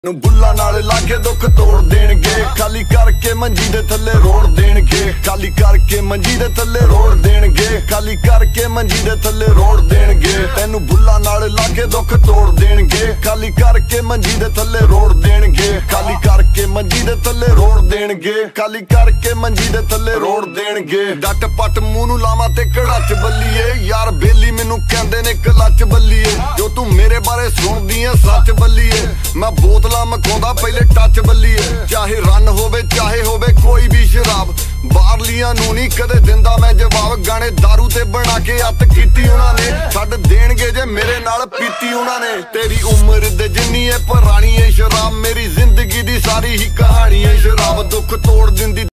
ਨੂੰ ਬੁੱਲਾ ਨਾਲ ਲਾਗੇ ਦੁੱਖ ਤੋੜ ਦੇਣਗੇ, ਖਾਲੀ ਕਰਕੇ ਮੰਜੀ ਦੇ ਥੱਲੇ ਰੋੜ ਦੇਣਗੇ, ਖਾਲੀ ਕਰਕੇ ਮੰਜੀ ਦੇ ਥੱਲੇ ਰੋੜ ਦੇਣਗੇ, ਖਾਲੀ ਕਰਕੇ ਮੰਜੀ ਦੇ ਥੱਲੇ ਰੋੜ ਦੇਣਗੇ। ਤੈਨੂੰ ਬੁੱਲਾ ਨਾਲ ਲਾਗੇ ਦੁੱਖ ਤੋੜ ਦੇਣਗੇ, ਖਾਲੀ ਕਰਕੇ ਮੰਜੀ ਦੇ ਥੱਲੇ ਰੋੜ ਦੇਣਗੇ, ਖਾਲੀ ਕਰਕੇ ਮੰਜੀ ਦੇ ਥੱਲੇ ਰੋੜ ਦੇਣਗੇ, ਖਾਲੀ ਕਰਕੇ ਮੰਜੀ ਦੇ ਥੱਲੇ ਰੋੜ ਦੇਣਗੇ। ਡੱਟ ਪੱਟ ਮੂੰਹ ਨੂੰ ਲਾਵਾਂ ਤੇ ਕੜਾਚ ਬੱਲੀਏ, ਯਾਰ ਬੇਲੀ ਮੈਨੂੰ ਕਹਿੰਦੇ ਨੇ ਕਲੱਚ ਬੱਲੀਏ। ਜੋ ਤੂੰ ਮੇਰੇ ਬਾਰੇ ਸੁਣਦੀ ਐ ਸੱਚ ਬੱਲੀਏ, ਮੈਂ ਬੋਤਲਾਂ ਮਖਾਉਂਦਾ ਪਹਿਲੇ ਟੱਚ ਬੱਲੀਏ। ਚਾਹੇ ਰਨ ਹੋਵੇ ਚਾਹੇ ਹੋਵੇ ਕੋਈ ਵੀ ਸ਼ਰਾਬ, ਬਾਹਰਲੀਆਂ ਨੂੰ ਨਹੀਂ ਕਦੇ ਦਿੰਦਾ ਮੈਂ ਜਵਾਬ। ਗਾਣੇ ਦਾਰੂ ਤੇ ਬਣਾ ਕੇ ਅੱਤ ਕੀਤੀ ਉਹਨਾਂ ਨੇ, ਛੱਡ ਦੇਣਗੇ ਜੇ ਮੇਰੇ ਨਾਲ ਪੀਤੀ ਉਹਨਾਂ ਨੇ। ਤੇਰੀ ਉਮਰ ਦੇ ਜਿੰਨੀ ਐ ਪੁਰਾਣੀ ਐ ਸ਼ਰਾਬ, ਮੇਰੀ ਜ਼ਿੰਦਗੀ ਦੀ ਸਾਰੀ ਹੀ ਕਹਾਣੀ ਐ ਸ਼ਰਾਬ। ਦੁੱਖ ਤੋੜ ਦਿੰਦੀ